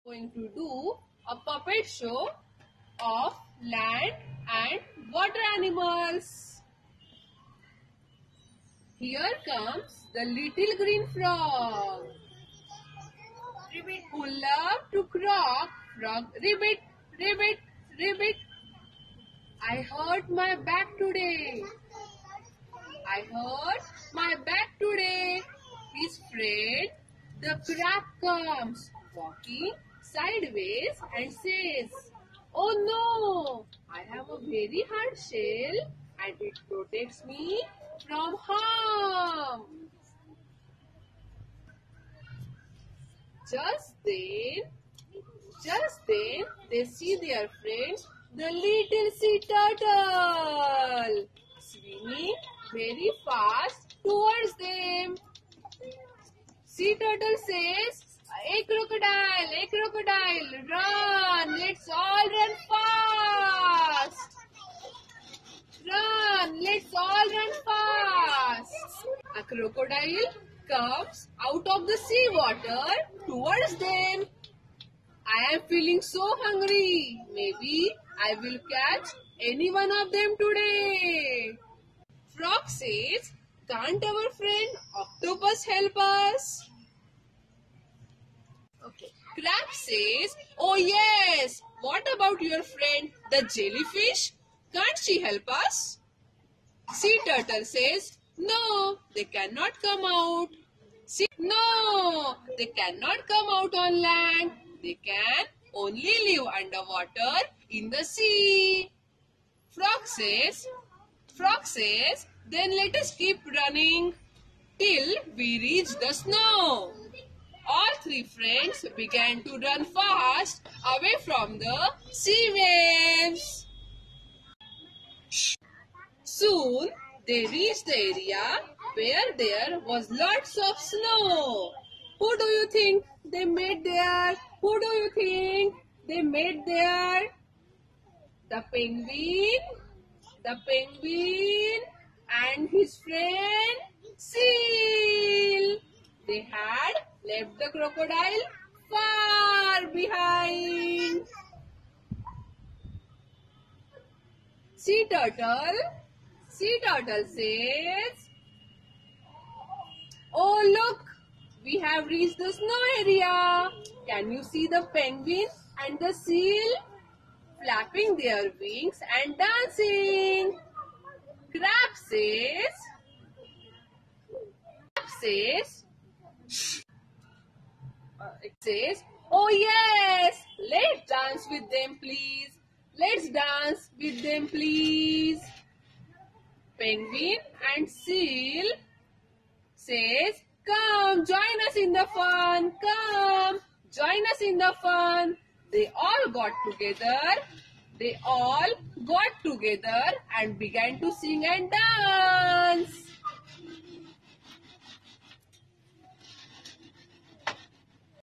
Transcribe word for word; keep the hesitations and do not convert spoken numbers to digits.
Going to do a puppet show of land and water animals. Here comes the little green frog. Ribbit who love to croak. Frog, ribbit, ribbit, ribbit. I hurt my back today. I hurt my back today. His friend, the crab, comes walking sideways and says, "Oh no, I have a very hard shell and it protects me from harm." Just then, just then they see their friend, the little sea turtle, swimming very fast towards them. Sea turtle says, "Hey crocodile, hey crocodile, run, let's all run fast. Run, let's all run fast." A crocodile comes out of the sea water towards them. "I am feeling so hungry. Maybe I will catch any one of them today." Frog says, "Can't our friend octopus help us?" Okay. Crab says, "Oh yes, what about your friend the jellyfish? Can't she help us?" Sea turtle says, "No, they cannot come out. See, no, they cannot come out on land. They can only live underwater in the sea." Frog says, Frog says, "Then let us keep running till we reach the snow." All three friends began to run fast away from the sea waves. Soon they reached the area where there was lots of snow. Who do you think they met there? Who do you think they met there? The penguin, the penguin and his friend seal. They had left the crocodile far behind. Sea turtle, sea turtle says, "Oh look, we have reached the snow area. Can you see the penguin and the seal flapping their wings and dancing?" Crab says, Crab says, uh, it says, "Oh yes, let's dance with them please. Let's dance with them please." Penguin and seal says, "Come, join us in the fun. Come, join us in the fun." They all got together. They all got together and began to sing and dance.